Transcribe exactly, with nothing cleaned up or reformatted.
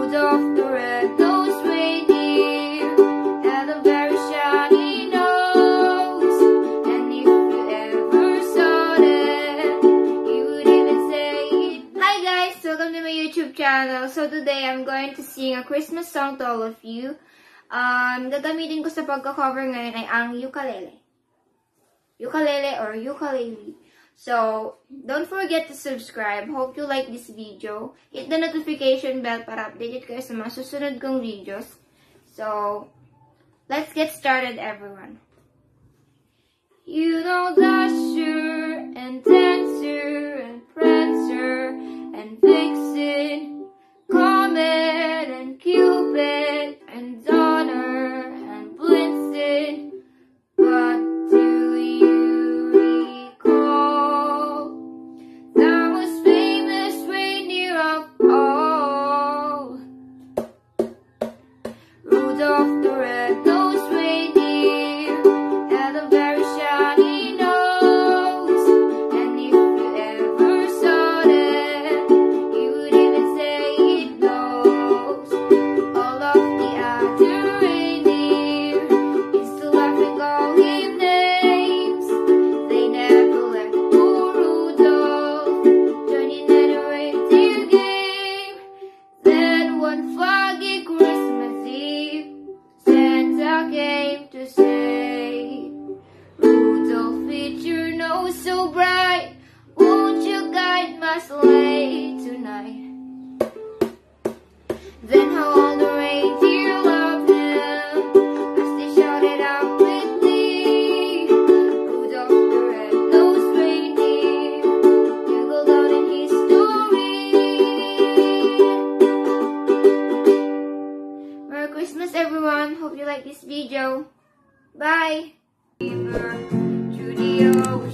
Rudolph the red-nosed reindeer had a very shiny nose, and if you ever saw that, you would even say it. Hi guys, welcome to my YouTube channel. So today I'm going to sing a Christmas song to all of you. Um, gagamitin ko sa pagka-cover ngayon ay ang ukulele. Ukulele or ukulele. So, don't forget to subscribe. Hope you like this video. Hit the notification bell para updated kayo sa mga susunod kong videos. So, let's get started, everyone. You know Dasher and Dancer and Prancer and Vixen, Comet and Cupid and Donner and Blitzen, but do you recall the most famous reindeer of all? Rudolph the red-nosed reindeer had a very shiny nose, and if you ever saw that, you would even say it knows. All of the other reindeer used to laugh and call him names. They never let poor Rudolph join in any reindeer game. Then one foggy Christmas Eve, Santa came to say, Rudolph, with your nose so bright, won't you guide my sleigh tonight? Then how all the reindeer loved him as they shouted out with glee, Rudolph the red-nosed reindeer, you go down in history. Merry Christmas, everyone. Hope you like this video. Bye. Through the ocean.